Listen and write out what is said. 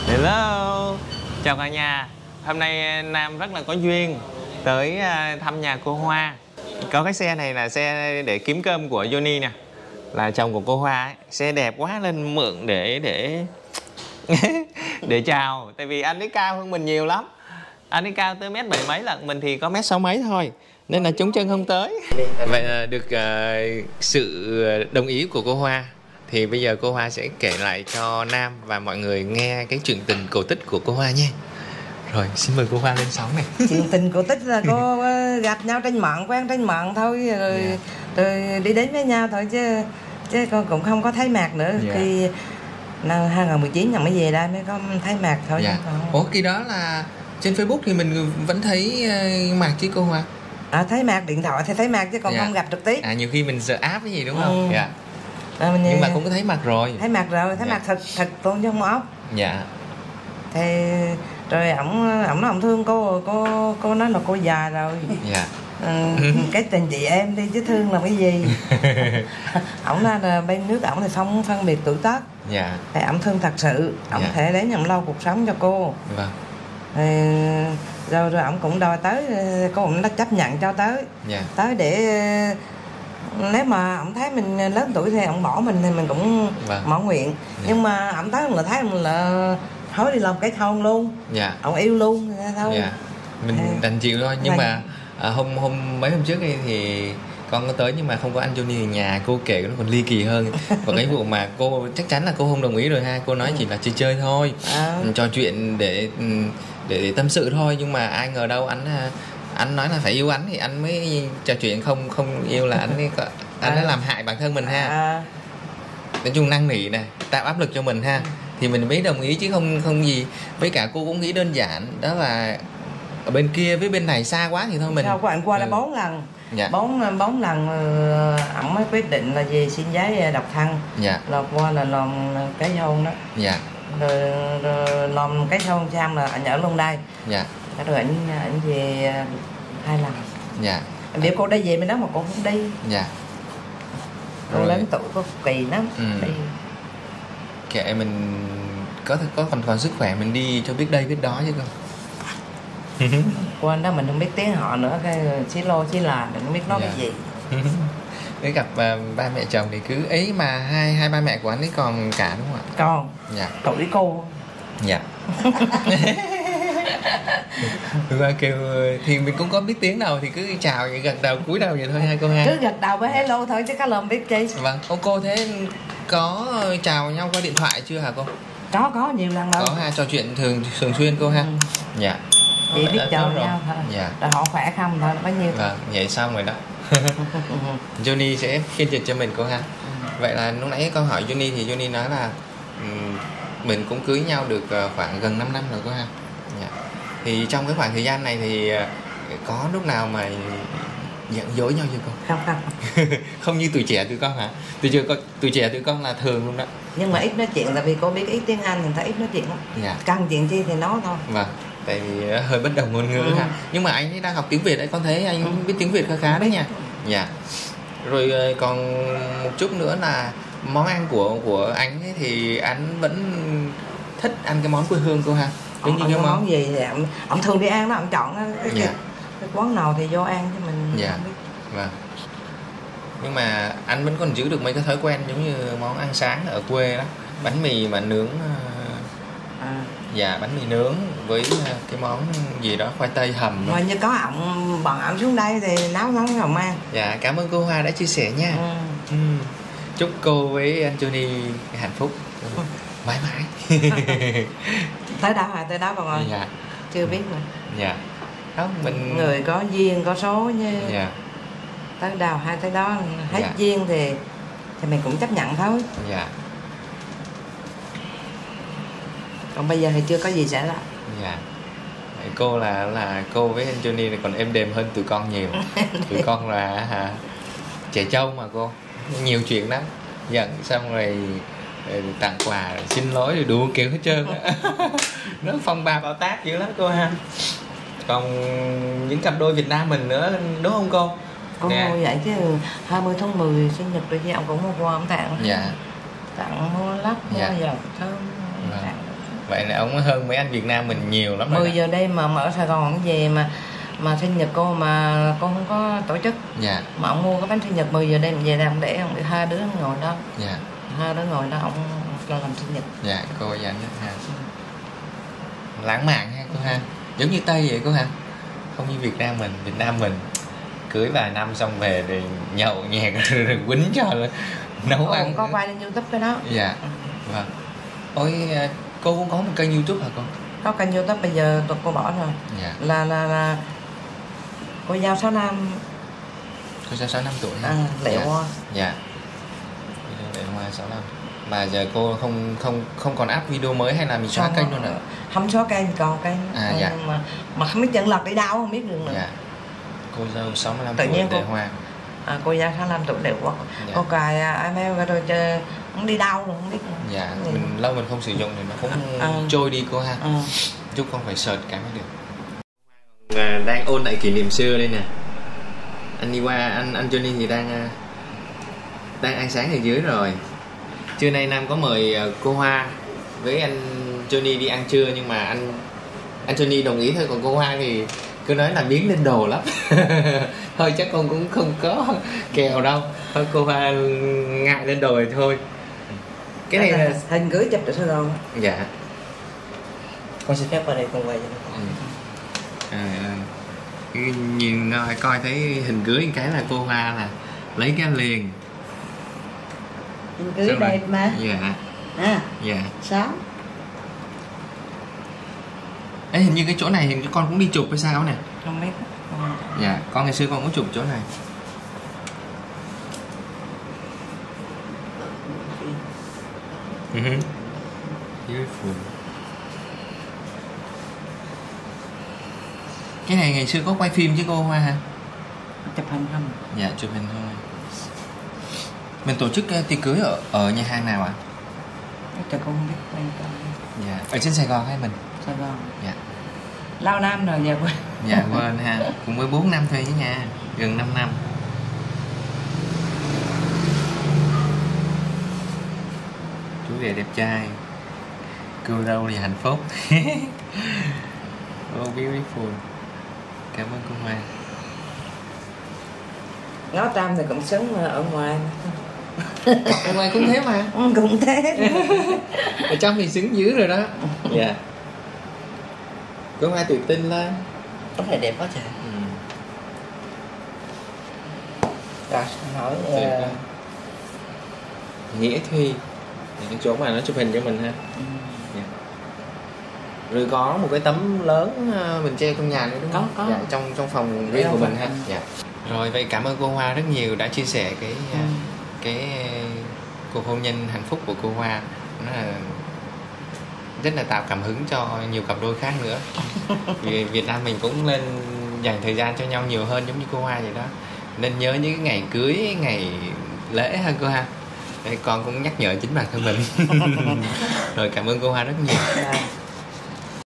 Hello, chào cả nhà. Hôm nay Nam rất là có duyên tới thăm nhà cô Hoa. Có cái xe này là xe để kiếm cơm của Johnny nè, là chồng của cô Hoa ấy. Xe đẹp quá nên mượn để để chào. Tại vì anh ấy cao hơn mình nhiều lắm. Anh ấy cao tới 7 mấy lận, mình thì có 6 mấy thôi, nên là chống chân không tới. Vậy là được sự đồng ý của cô Hoa, thì bây giờ cô Hoa sẽ kể lại cho Nam và mọi người nghe cái chuyện tình cổ tích của cô Hoa nha. Rồi, xin mời cô Hoa lên sóng này. Chuyện tình cổ tích là cô gặp nhau trên mạng, quen trên mạng thôi, rồi đi đến với nhau thôi, chứ con cũng không có thấy mặt nữa. Khi năm 2019 mới về đây mới có thấy mặt thôi. Ủa, khi đó là trên Facebook thì mình vẫn thấy mặt chứ cô Hoa? Thấy mặt, điện thoại thì thấy mặt chứ còn không gặp trực tiếp. Nhiều khi mình sợ áp cái gì đúng không? Nhưng mà cũng có thấy mặt rồi. Thấy mặt rồi, thấy mặt thật luôn chứ không ốc. Thì rồi ổng nói ổng thương cô nói là cô già rồi. Cái tình chị em đi chứ thương làm cái gì. Ổng nói là bên nước ổng thì không phân biệt tuổi tác. Thì ổng thương thật sự, ổng thể đến ổng lo cuộc sống cho cô. Rồi ổng cũng đòi tới, cô cũng đã chấp nhận cho tới. Tới để nếu mà ổng thấy mình lớn tuổi thì ổng bỏ mình thì mình cũng mãn nguyện. Nhưng mà ổng tới là thấy mình là thôi đi làm kết hôn luôn. Ổng yêu luôn thôi. Mình đành chịu thôi. Nhưng mà mấy hôm trước thì con có tới nhưng mà không có anh Johnny ở nhà. Cô kể nó còn ly kỳ hơn. Còn cái vụ mà cô chắc chắn là cô không đồng ý rồi ha. Cô nói chỉ là chơi thôi, trò chuyện để tâm sự thôi. Nhưng mà ai ngờ đâu anh nói là phải yêu anh thì anh mới trò chuyện, không yêu là anh đã làm hại bản thân mình ha. Nói chung năn nỉ này, tạo áp lực cho mình ha, thì mình mới đồng ý chứ không gì. Với cả cô cũng nghĩ đơn giản đó là ở bên kia với bên này xa quá thì thôi mình. Của anh qua đã 4 lần. 4 lần ổng mới quyết định là về xin giấy độc thân. Rồi qua là làm cái hôn đó. Rồi làm cái hôn xong là anh ở luôn đây. Rồi anh về 2 lần. Nếu cô đã về bên đó mà cô không đi. Cô lớn tuổi cô kỳ lắm. Kệ mình có còn sức khỏe mình đi cho biết đây biết đó chứ không. Qua đó mình không biết tiếng họ nữa, cái xí lô xí là đừng có biết nói cái gì. Cái gặp ba mẹ chồng thì cứ ấy mà hai ba mẹ của anh ấy còn cả đúng không ạ? Còn. Tuổi cô. Kêu thì mình cũng có biết tiếng đâu thì cứ chào gật đầu cúi đầu vậy thôi hai cô ha. Cứ gật đầu với hello thôi chứ có làm biết chi. Vâng, cô thế có chào nhau qua điện thoại chưa hả cô? Có nhiều lần rồi. Có ha, trò chuyện thường xuyên cô ha. Chị biết chào nhau thôi. Rồi họ khỏe không thôi là bao nhiêu. Vâng, vậy xong rồi đó. Johnny sẽ phiên dịch cho mình cô ha. Vậy là lúc nãy con hỏi Johnny thì Johnny nói là mình cũng cưới nhau được khoảng gần 5 năm rồi cô ha. Thì trong cái khoảng thời gian này thì có lúc nào mà giận dỗi nhau chưa con? Không. Không như tuổi trẻ tụi con hả? Tuổi trẻ tụi con là thường luôn đó. Nhưng mà ít nói chuyện tại vì cô biết ít tiếng Anh thì thấy ít nói chuyện lắm. Cần chuyện chi thì nói thôi. Vâng, tại vì hơi bất đồng ngôn ngữ ha. Nhưng mà anh ấy đang học tiếng Việt đấy, con thấy anh biết tiếng Việt khá đấy nha. Rồi còn một chút nữa là món ăn của anh ấy thì anh vẫn thích ăn cái món quê hương cô ha. Như cái món gì thì ông thường đi ăn đó, ông chọn cái món nào thì vô ăn chứ mình không biết. Vâng. Nhưng mà anh vẫn còn giữ được mấy cái thói quen giống như món ăn sáng ở quê đó, bánh mì mà nướng. Bánh mì nướng với cái món gì đó khoai tây hầm. Mà như có bọn ổng xuống đây thì nấu món hồng ăn. Cảm ơn cô Hoa đã chia sẻ nha. Chúc cô với anh Johnny hạnh phúc mãi mãi. Tới đâu hả? Tới đó con ơi. Chưa biết mà. Không, mình người có duyên có số như tới đâu hay tới đó hết duyên thì mình cũng chấp nhận thôi. Còn bây giờ thì chưa có gì xảy ra. Cô là cô với anh Johnny này còn êm đềm hơn tụi con nhiều. Tụi con là trẻ trâu mà cô, nhiều chuyện lắm. Giận xong rồi tặng quà, xin lỗi rồi đủ kiểu hết trơn. Nó phong ba bao tác dữ lắm cô ha. Còn những cặp đôi Việt Nam mình nữa đúng không cô? Cô mua vậy chứ 20 tháng 10 sinh nhật rồi chứ ông cũng mua quà ông tặng. Tặng mua lắc mua dầu thơm. Vậy là ông hơn mấy anh Việt Nam mình nhiều lắm. 10 giờ đêm mà ở Sài Gòn về mà sinh nhật cô mà cô không có tổ chức. Dạ. Mà ông mua cái bánh sinh nhật 10 giờ đêm về làm để ông hai đứa ngồi đó. Dạ. Hai đứa ngồi đó ông làm sinh nhật. Dạ, cô dành đó ha. Lãng mạn ha cô ha. Giống như Tây vậy cô ha. Không như Việt Nam mình cưới vài năm xong về thì nhậu nhẹt rồi quýnh cho nấu ăn. Có quay lên YouTube cái đó. Dạ. Vâng. Ôi, cô cũng có một kênh YouTube hả cô? Có kênh YouTube bây giờ cô bỏ rồi. Dạ. Là cô Giao 65. Cô Giao 65 tuổi ha. Lệ Hoa. Dạ. Lệ Hoa 65. Mà giờ cô không còn up video mới hay là mình xóa kênh luôn hả? Không xóa kênh, còn kênh. Dạ. Mà không biết chân lật đi đâu không biết được nữa. Dạ. Cô Dâu 65 tự tuổi nhiên Lệ Hoa. Cô Giao 65 tuổi Lệ Hoa. Dạ. Cô cài email ra rồi chơi không đi đâu rồi không biết. Dạ, mình lâu mình không sử dụng thì nó cũng trôi đi cô ha. Chút con phải search cái mới được. Đang ôn lại kỷ niệm xưa đây nè. Anh đi qua anh Johnny thì đang ăn sáng ở dưới rồi. Trưa nay Nam có mời cô Hoa với anh Johnny đi ăn trưa, nhưng mà anh Johnny đồng ý thôi, còn cô Hoa thì cứ nói là biến lên đồ lắm. Thôi chắc con cũng không có kèo đâu, thôi cô Hoa ngại lên đồ thì thôi. Cái này là hình cưới chụp được sao rồi. Dạ. Con xin phép vào đây con quay cho nó. Nhìn coi thấy hình cưới cái là cô Hoa là lấy cái liền. Hình cưới đẹp mà. Dạ. Dạ. Sáng. Ê, hình như cái chỗ này hình như con cũng đi chụp hay sao nè. Không biết. Dạ, con ngày xưa con cũng chụp chỗ này. Beautiful. Cái này ngày xưa có quay phim chứ cô Hoa hả? Chụp hình không? Dạ, chụp hình thôi. Mình tổ chức tiệc cưới ở nhà hàng nào ạ? Tôi không biết. Dạ, ở trên Sài Gòn hay mình? Sài Gòn. Dạ. Lâu năm rồi giờ quên. Dạ quên ha. Cũng mới 4 năm thôi chứ nha. Gần 5 năm. Chú rể đẹp trai, cô dâu thì hạnh phúc. Oh, beautiful. Cảm ơn cô Hoa. Ngó Tam thì cũng sống ở ngoài. Ở ngoài cũng thế mà. Cũng thế. Ở trong thì xứng dữ rồi đó. Dạ. Cô Hoa tự tin lên. Có thể đẹp quá trời. Rồi, hỏi Nghĩa Thi, cái chỗ mà nó chụp hình cho mình ha. Dạ. Rồi có một cái tấm lớn mình treo trong nhà nữa đúng không? Có. Dạ, trong phòng riêng của mình ha. Dạ. Rồi vậy cảm ơn cô Hoa rất nhiều đã chia sẻ cái cuộc hôn nhân hạnh phúc của cô Hoa. Nó là rất là tạo cảm hứng cho nhiều cặp đôi khác nữa. Vì Việt Nam mình cũng nên dành thời gian cho nhau nhiều hơn giống như cô Hoa vậy đó. Nên nhớ những cái ngày cưới, ngày lễ ha cô ha. Để con cũng nhắc nhở chính bản thân mình. Rồi cảm ơn cô Hoa rất nhiều.